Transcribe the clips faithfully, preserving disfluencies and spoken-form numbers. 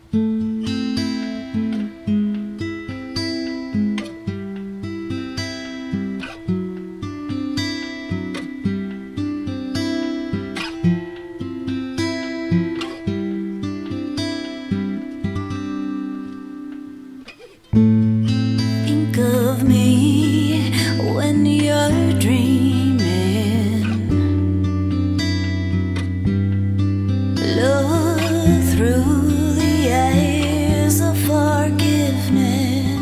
Think of me when you're dreaming. Look through the eyes of forgiveness.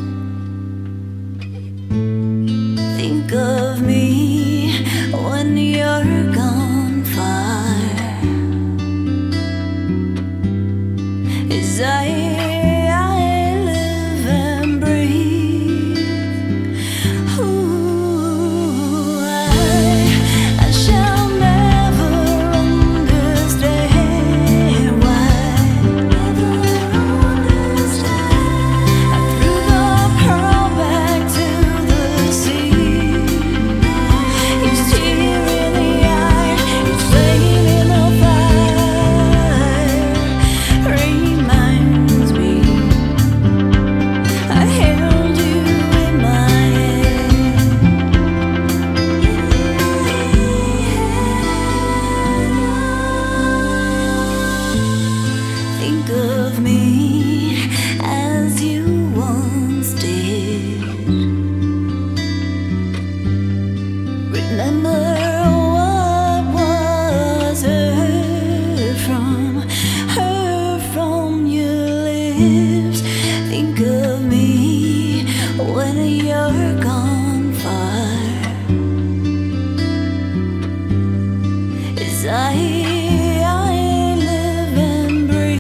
Think of me when you're gone far. As I of me as you once did. Remember what was heard from, heard from your lips.